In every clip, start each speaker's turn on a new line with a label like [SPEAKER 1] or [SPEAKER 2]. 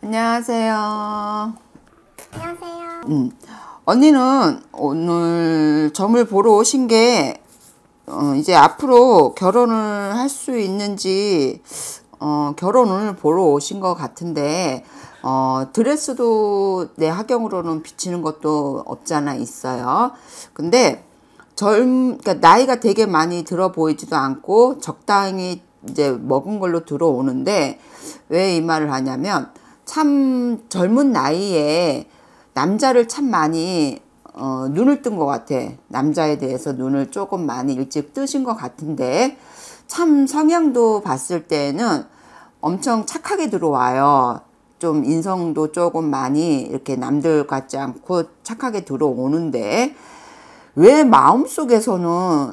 [SPEAKER 1] 안녕하세요.
[SPEAKER 2] 안녕하세요.
[SPEAKER 1] 언니는 오늘 점을 보러 오신 게 이제 앞으로 결혼을 할 수 있는지 결혼을 보러 오신 것 같은데 드레스도 내 하경으로는 비치는 것도 없잖아 있어요. 근데 그러니까 나이가 되게 많이 들어 보이지도 않고 적당히 이제 먹은 걸로 들어오는데 왜 이 말을 하냐면 참 젊은 나이에 남자를 참 많이 눈을 뜬 것 같아. 남자에 대해서 눈을 조금 많이 일찍 뜨신 것 같은데 참 성향도 봤을 때는 엄청 착하게 들어와요. 좀 인성도 조금 많이 이렇게 남들 같지 않고 착하게 들어오는데 왜 마음속에서는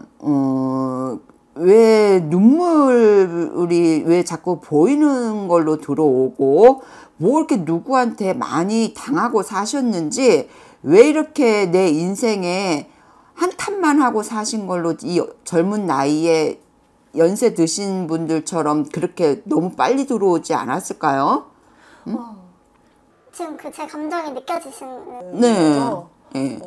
[SPEAKER 1] 왜 눈물이 왜 자꾸 보이는 걸로 들어오고 뭐 이렇게 누구한테 많이 당하고 사셨는지 왜 이렇게 내 인생에 한탄만 하고 사신 걸로 이 젊은 나이에 연세 드신 분들처럼 그렇게 너무 빨리 들어오지 않았을까요?
[SPEAKER 2] 지금 제 감정이 느껴지시는
[SPEAKER 1] 네.
[SPEAKER 2] 거죠?
[SPEAKER 1] 네.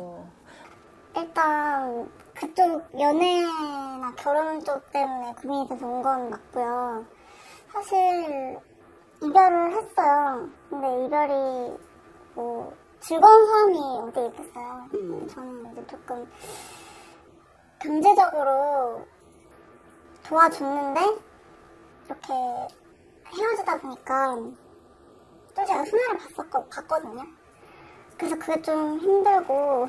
[SPEAKER 2] 일단 그쪽 연애나 결혼 쪽 때문에 고민이 돼서 온 건 맞고요. 사실 이별을 했어요. 근데 이별이 뭐 즐거운 사람이 어디 있겠어요. 저는 이제 조금 경제적으로 도와줬는데 이렇게 헤어지다 보니까 또 제가 손해를 봤거든요. 그래서 그게 좀 힘들고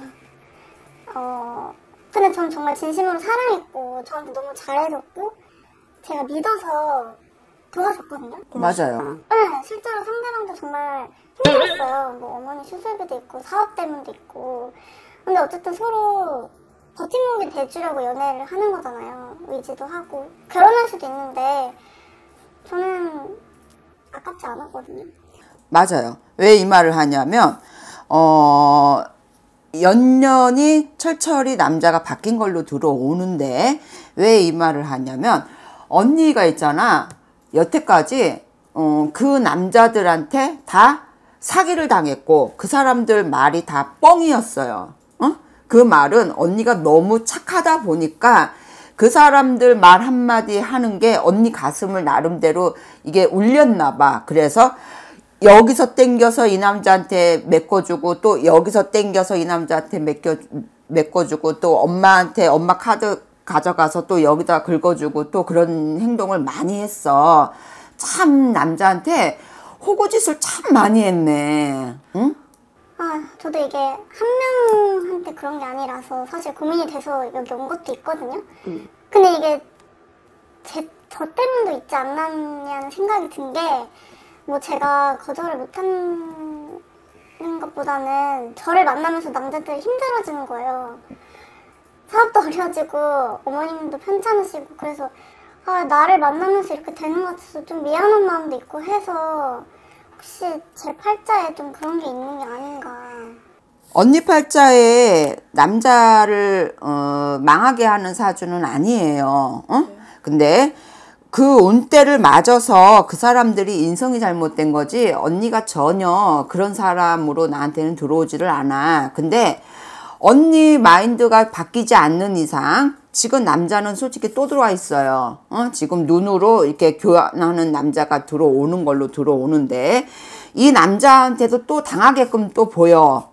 [SPEAKER 2] 근데 전 정말 진심으로 사랑했고 저한테 너무 잘해줬고 제가 믿어서 도와줬거든요.
[SPEAKER 1] 맞아요.
[SPEAKER 2] 네, 실제로 상대방도 정말 힘들었어요. 뭐 어머니 수술비도 있고 사업 때문도 있고. 근데 어쨌든 서로 버팀목이 돼주려고 연애를 하는 거잖아요. 의지도 하고 결혼할 수도 있는데 저는 아깝지 않았거든요.
[SPEAKER 1] 맞아요. 왜 이 말을 하냐면 연년이 철철이 남자가 바뀐 걸로 들어오는데 왜 이 말을 하냐면 언니가 있잖아. 여태까지 그 남자들한테 다 사기를 당했고 그 사람들 말이 다 뻥이었어요. 그 말은 언니가 너무 착하다 보니까 그 사람들 말 한마디 하는 게 언니 가슴을 나름대로 이게 울렸나 봐. 그래서 여기서 땡겨서 이 남자한테 메꿔주고 또 여기서 땡겨서 이 남자한테 메꿔주고 또 엄마한테 엄마 카드 가져가서 또 여기다 긁어주고 또 그런 행동을 많이 했어. 참 남자한테 호구짓을 참 많이 했네. 응?
[SPEAKER 2] 저도 이게 한 명한테 그런 게 아니라서 사실 고민이 돼서 여기 온 것도 있거든요. 근데 이게 저 때문도 있지 않았냐는 생각이 든 게 뭐 제가 거절을 못하는 것보다는 저를 만나면서 남자들이 힘들어지는 거예요. 사업도 어려워지고 어머님도 편찮으시고 그래서 나를 만나면서 이렇게 되는 것 같아서 좀 미안한 마음도 있고 해서 혹시 제 팔자에 좀 그런 게 있는 게 아닌가.
[SPEAKER 1] 언니 팔자에 남자를 망하게 하는 사주는 아니에요. 근데 그 운때를 맞아서 그 사람들이 인성이 잘못된 거지 언니가 전혀 그런 사람으로 나한테는 들어오지를 않아. 근데 언니 마인드가 바뀌지 않는 이상 지금 남자는 솔직히 또 들어와 있어요. 지금 눈으로 이렇게 교환하는 남자가 들어오는 걸로 들어오는데 이 남자한테도 또 당하게끔 또 보여.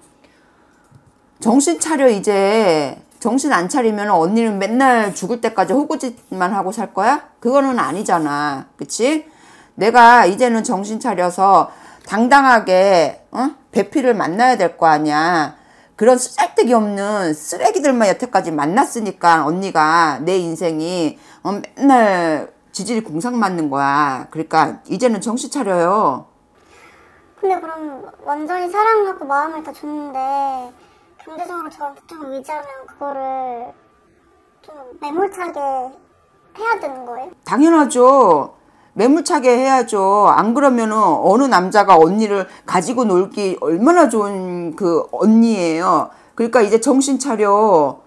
[SPEAKER 1] 정신 차려 이제. 정신 안 차리면 언니는 맨날 죽을 때까지 호구짓만 하고 살 거야? 그거는 아니잖아. 그치? 내가 이제는 정신 차려서 당당하게 배필을 만나야 될 거 아니야. 그런 쓸데기 없는 쓰레기들만 여태까지 만났으니까 언니가 내 인생이 맨날 지질이 공상 맞는 거야. 그러니까 이제는 정신 차려요.
[SPEAKER 2] 근데 그럼 완전히 사랑하고 마음을 다 줬는데 경제적으로 저한테 좀 의지하면 그거를 좀 매몰차게 해야 되는 거예요?
[SPEAKER 1] 당연하죠. 매몰차게 해야죠. 안 그러면은 어느 남자가 언니를 가지고 놀기 얼마나 좋은 그 언니예요. 그러니까 이제 정신 차려.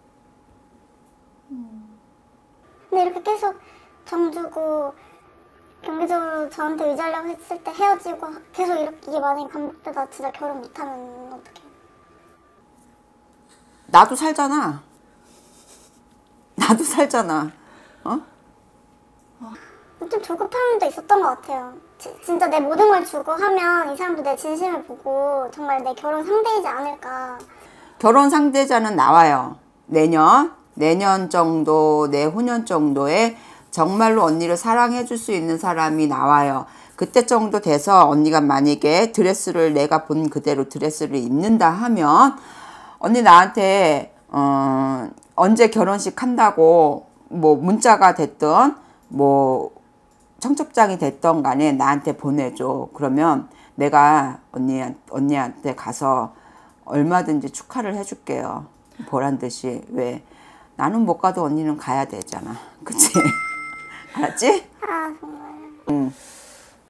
[SPEAKER 2] 근데 이렇게 계속 정 주고 경제적으로 저한테 의지하려고 했을 때 헤어지고 계속 이게 만약에 반복되다 진짜 결혼 못하면 어떡해요?
[SPEAKER 1] 나도 살잖아. 나도 살잖아. 어?
[SPEAKER 2] 좀 조급한 면도 있었던 것 같아요. 진짜 내 모든 걸 주고 하면 이 사람도 내 진심을 보고 정말 내 결혼 상대이지 않을까.
[SPEAKER 1] 결혼 상대자는 나와요. 내년 정도, 내후년 정도에 정말로 언니를 사랑해 줄 수 있는 사람이 나와요. 그때 정도 돼서 언니가 만약에 드레스를 내가 본 그대로 드레스를 입는다 하면 언니 나한테 언제 결혼식 한다고 뭐 문자가 됐든 뭐 청첩장이 됐던 간에 나한테 보내줘. 그러면 내가 언니한테 가서 얼마든지 축하를 해줄게요. 보란 듯이. 왜? 나는 못 가도 언니는 가야 되잖아. 그치? 알았지?
[SPEAKER 2] 아 정말.
[SPEAKER 1] 응.